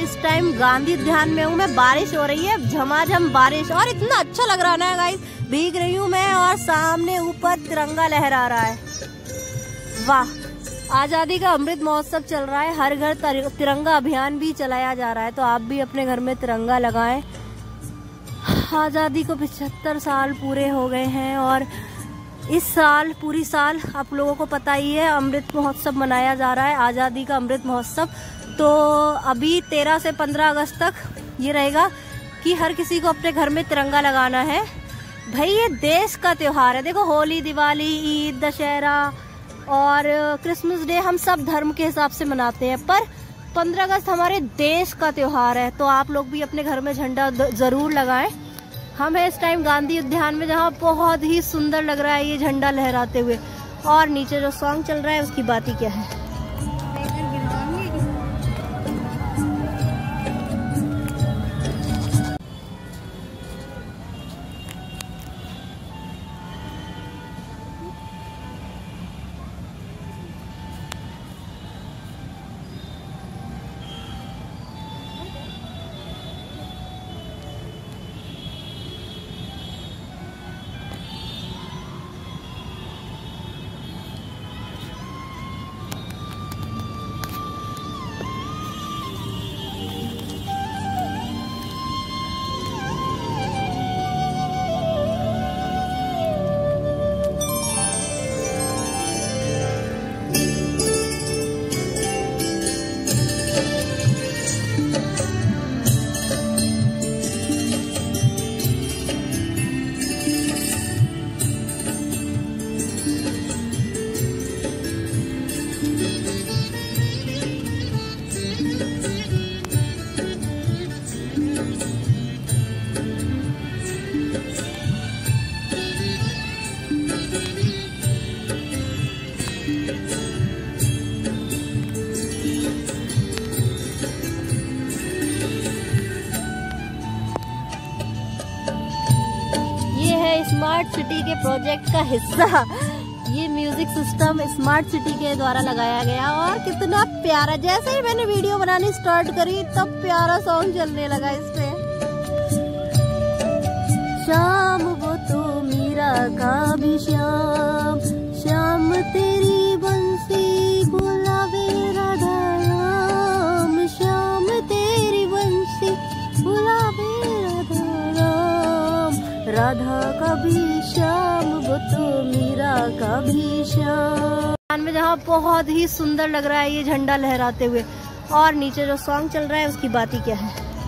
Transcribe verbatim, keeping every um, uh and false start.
इस टाइम गांधी उद्यान में हूँ मैं। बारिश हो रही है, झमाझम बारिश, और इतना अच्छा लग रहा है ना गाइस। भीग रही हूँ मैं और सामने ऊपर तिरंगा लहरा रहा है। वाह, आजादी का अमृत महोत्सव चल रहा है। हर घर तिरंगा अभियान भी चलाया जा रहा है, तो आप भी अपने घर में तिरंगा लगाएं। आजादी को पचहत्तर साल पूरे हो गए हैं और इस साल पूरी साल आप लोगों को पता ही है अमृत महोत्सव मनाया जा रहा है, आजादी का अमृत महोत्सव। तो अभी तेरह से पंद्रह अगस्त तक ये रहेगा कि हर किसी को अपने घर में तिरंगा लगाना है। भाई ये देश का त्योहार है। देखो, होली, दिवाली, ईद, दशहरा और क्रिसमस डे हम सब धर्म के हिसाब से मनाते हैं, पर पंद्रह अगस्त हमारे देश का त्योहार है। तो आप लोग भी अपने घर में झंडा जरूर लगाएं। हम है इस टाइम गांधी उद्यान में, जहाँ बहुत ही सुंदर लग रहा है ये झंडा लहराते हुए। और नीचे जो सॉन्ग चल रहा है उसकी बात ही क्या है। स्मार्ट सिटी के प्रोजेक्ट का हिस्सा ये म्यूजिक सिस्टम स्मार्ट सिटी के द्वारा लगाया गया, और कितना प्यारा। जैसे ही मैंने वीडियो बनानी स्टार्ट करी तब प्यारा सॉन्ग चलने लगा इसमें। शाम वो तो मीरा का भी श्याम, श्याम तेरी बंसी बुलावे राधा राम, श्याम तेरी बंसी बुलावे राधा राम, राधा का भी श्याम वो तो मीरा का भी श्याम। में जहाँ बहुत ही सुंदर लग रहा है ये झंडा लहराते हुए, और नीचे जो सॉन्ग चल रहा है उसकी बात ही क्या है।